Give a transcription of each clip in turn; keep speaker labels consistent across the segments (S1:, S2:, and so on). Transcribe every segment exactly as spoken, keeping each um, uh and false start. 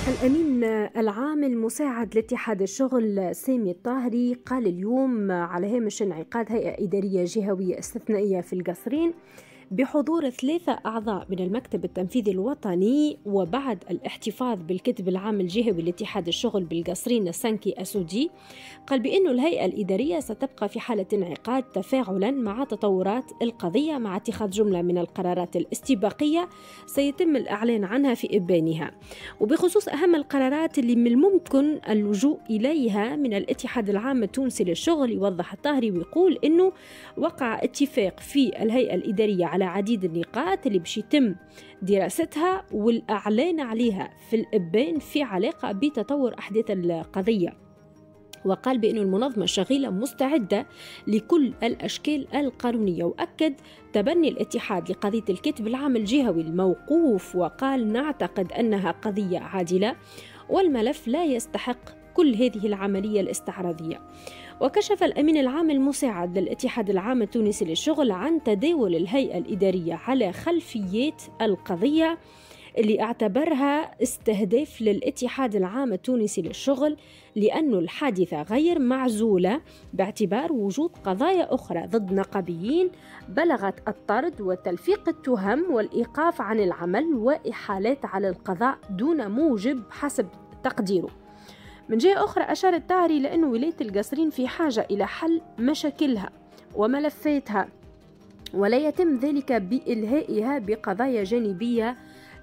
S1: الأمين العام المساعد لاتحاد الشغل سامي الطاهري قال اليوم على هامش انعقاد هيئة إدارية جهوية استثنائية في القصرين بحضور ثلاثة أعضاء من المكتب التنفيذي الوطني وبعد الاحتفاظ بالكتب العام الجهوي لاتحاد الشغل بالقصرين السنكي أسودي، قال بأن الهيئة الإدارية ستبقى في حالة انعقاد تفاعلا مع تطورات القضية مع اتخاذ جملة من القرارات الاستباقية سيتم الإعلان عنها في إبانها. وبخصوص أهم القرارات اللي من الممكن اللجوء إليها من الاتحاد العام التونسي للشغل، يوضح الطاهري ويقول أنه وقع اتفاق في الهيئة الإدارية على عديد النقاط اللي باش يتم دراستها والإعلان عليها في الإبان في علاقة بتطور أحداث القضية. وقال بأن المنظمة الشغيلة مستعدة لكل الأشكال القانونية، وأكد تبني الاتحاد لقضية الكتب العام الجهوي الموقوف، وقال نعتقد أنها قضية عادلة والملف لا يستحق كل هذه العملية الاستعراضية. وكشف الأمين العام المساعد للاتحاد العام التونسي للشغل عن تداول الهيئة الإدارية على خلفيات القضية اللي اعتبرها استهداف للاتحاد العام التونسي للشغل، لأن الحادثة غير معزولة باعتبار وجود قضايا أخرى ضد نقابيين بلغت الطرد وتلفيق التهم والإيقاف عن العمل وإحالات على القضاء دون موجب حسب تقديره. من جهة أخرى أشار الطاهري لأن ولاية القصرين في حاجة إلى حل مشاكلها وملفاتها، ولا يتم ذلك بإلهائها بقضايا جانبية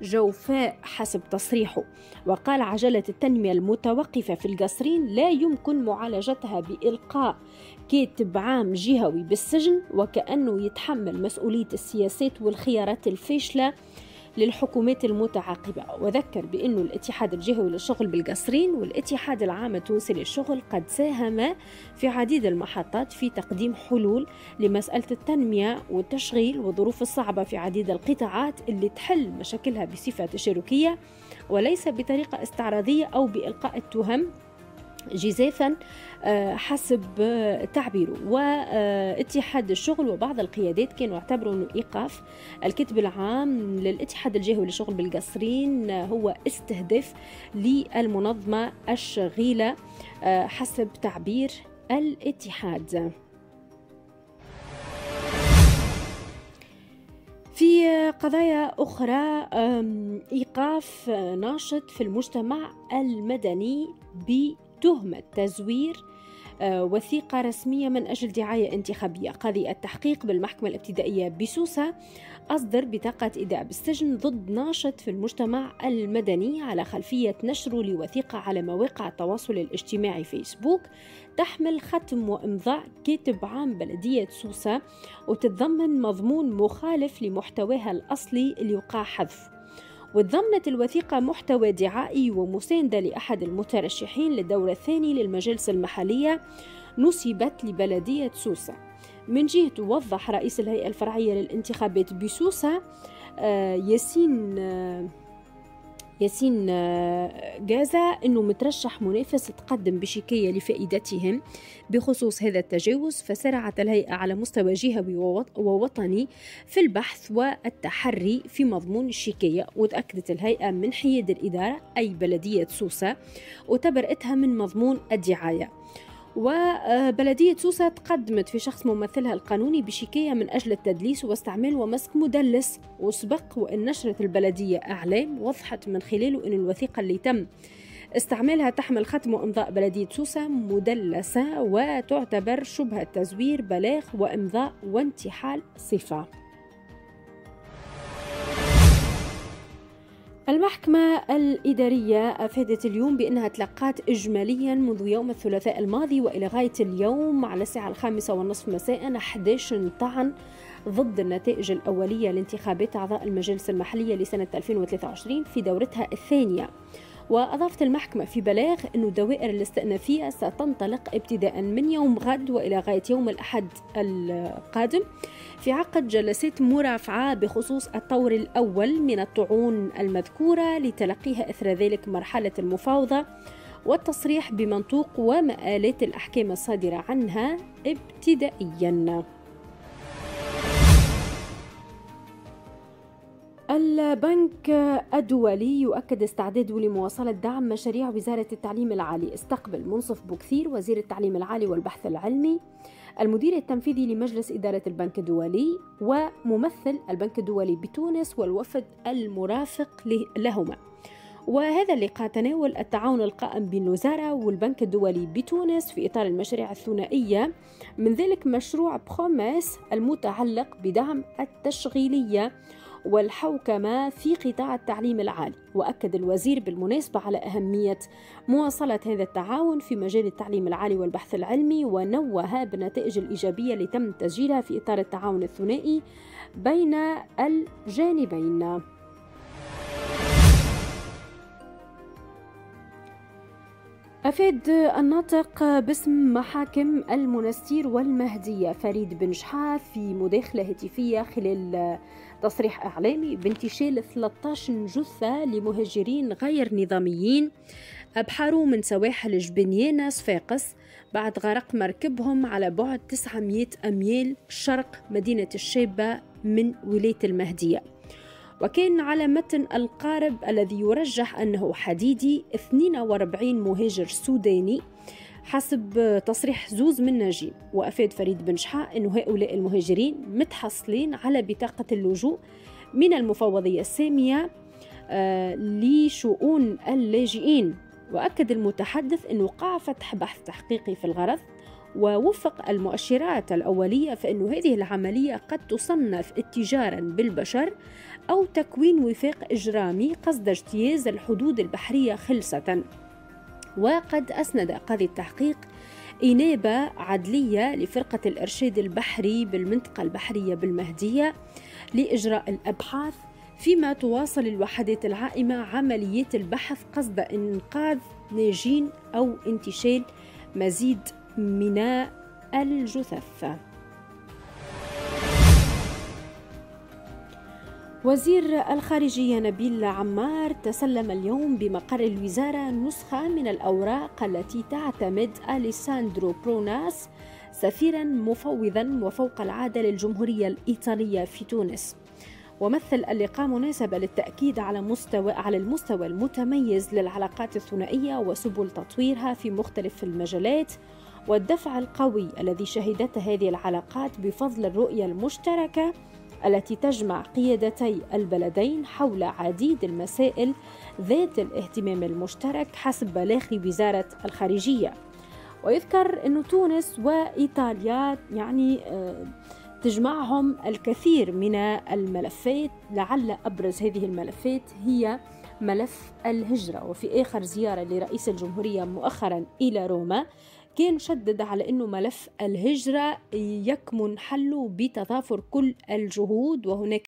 S1: جوفاء حسب تصريحه. وقال عجلة التنمية المتوقفة في القصرين لا يمكن معالجتها بإلقاء كاتب عام جهوي بالسجن وكأنه يتحمل مسؤولية السياسات والخيارات الفاشلة للحكومات المتعاقبة. وذكر بأن الاتحاد الجهوي للشغل بالقصرين والاتحاد العام التونسي للشغل قد ساهم في عديد المحطات في تقديم حلول لمسألة التنمية والتشغيل والظروف الصعبة في عديد القطاعات اللي تحل مشاكلها بصفة تشاركية وليس بطريقة استعراضية أو بإلقاء التهم جزافا حسب تعبيره. واتحاد الشغل وبعض القيادات كانوا يعتبروا أن إيقاف الكتب العام للاتحاد الجهوي للشغل بالقصرين هو استهداف للمنظمة الشغيلة حسب تعبير الاتحاد. في قضايا أخرى، إيقاف ناشط في المجتمع المدني بتهمة تزوير وثيقة رسمية من أجل دعاية انتخابية. قاضي التحقيق بالمحكمة الابتدائية بسوسة أصدر بطاقة إيداع بالسجن ضد ناشط في المجتمع المدني على خلفية نشره لوثيقة على مواقع التواصل الاجتماعي فيسبوك تحمل ختم وإمضاء كاتب عام بلدية سوسة وتتضمن مضمون مخالف لمحتواها الأصلي اللي وقع حذف. وتضمنت الوثيقة محتوى دعائي ومساندة لأحد المترشحين للدور الثاني للمجالس المحلية نسبت لبلدية سوسة. من جهة وضح رئيس الهيئة الفرعية للانتخابات بسوسة ياسين ياسين جازا أنه مترشح منافس تقدم بشكاية لفائدتهم بخصوص هذا التجاوز، فسرعت الهيئة على مستوى جهوي ووطني في البحث والتحري في مضمون الشكاية. وتأكدت الهيئة من حياد الإدارة أي بلدية سوسة وتبرئتها من مضمون الدعاية. وبلدية سوسة تقدمت في شخص ممثلها القانوني بشكاية من أجل التدليس واستعمال ومسك مدلس، وسبق وأن نشرت البلدية إعلام وضحت من خلاله أن الوثيقة اللي تم استعمالها تحمل ختم وإمضاء بلدية سوسة مدلسة وتعتبر شبهة تزوير بلاغ وإمضاء وانتحال صفة. المحكمة الإدارية أفادت اليوم بأنها تلقت إجماليا منذ يوم الثلاثاء الماضي وإلى غاية اليوم على الساعة الخامسة والنصف مساء أحد عشر طعن ضد النتائج الأولية لانتخابات أعضاء المجالس المحلية لسنة ألفين وثلاثة وعشرين في دورتها الثانية. وأضافت المحكمة في بلاغ أن الدوائر الاستئنافية ستنطلق ابتداء من يوم غد وإلى غاية يوم الأحد القادم في عقد جلسات مرافعة بخصوص الطور الأول من الطعون المذكورة لتلقيها إثر ذلك مرحلة المفاوضة والتصريح بمنطوق ومآلات الأحكام الصادرة عنها ابتدائياً. البنك الدولي يؤكد استعداده لمواصلة دعم مشاريع وزارة التعليم العالي. استقبل منصف بوكثير وزير التعليم العالي والبحث العلمي المدير التنفيذي لمجلس إدارة البنك الدولي وممثل البنك الدولي بتونس والوفد المرافق لهما. وهذا اللقاء تناول التعاون القائم بين الوزارة والبنك الدولي بتونس في إطار المشاريع الثنائية، من ذلك مشروع بروميس المتعلق بدعم التشغيلية والحوكمة في قطاع التعليم العالي. وأكد الوزير بالمناسبة على أهمية مواصلة هذا التعاون في مجال التعليم العالي والبحث العلمي، ونوه بالنتائج الإيجابية اللي تم تسجيلها في إطار التعاون الثنائي بين الجانبين. أفاد الناطق باسم محاكم المنستير والمهدية فريد بن شحاة في مداخلة هاتفية خلال تصريح إعلامي بانتشال ثلاثة عشر جثة لمهاجرين غير نظاميين أبحروا من سواحل جبنيانة صفاقس بعد غرق مركبهم على بعد تسعمائة أميال شرق مدينة الشابة من ولاية المهدية. وكان على متن القارب الذي يرجح أنه حديدي اثنين وأربعين مهاجر سوداني حسب تصريح زوز من ناجين. وأفاد فريد بن شحاة أن هؤلاء المهاجرين متحصلين على بطاقة اللجوء من المفوضية السامية آه لشؤون اللاجئين. وأكد المتحدث أنه وقع فتح بحث تحقيقي في الغرض، ووفق المؤشرات الأولية فإن هذه العملية قد تصنف اتجارا بالبشر أو تكوين وفاق إجرامي قصد اجتياز الحدود البحرية خلصة. وقد أسند قاضي التحقيق إنابة عدلية لفرقة الإرشاد البحري بالمنطقة البحرية بالمهدية لإجراء الأبحاث، فيما تواصل الوحدات العائمة عمليات البحث قصد إنقاذ ناجين أو انتشال مزيد من الجثث. وزير الخارجية نبيل عمار تسلم اليوم بمقر الوزارة نسخة من الأوراق التي تعتمد أليساندرو بروناس سفيرا مفوضا وفوق العادة للجمهورية الإيطالية في تونس. ومثل اللقاء مناسبة للتأكيد على مستوى على المستوى المتميز للعلاقات الثنائية وسبل تطويرها في مختلف المجالات، والدفع القوي الذي شهدته هذه العلاقات بفضل الرؤية المشتركة التي تجمع قيادتي البلدين حول عديد المسائل ذات الاهتمام المشترك حسب بلاغ وزارة الخارجية. ويذكر أن تونس وإيطاليا يعني تجمعهم الكثير من الملفات، لعل أبرز هذه الملفات هي ملف الهجرة. وفي آخر زيارة لرئيس الجمهورية مؤخرا إلى روما كان شدد على أنه ملف الهجرة يكمن حله بتضافر كل الجهود، وهناك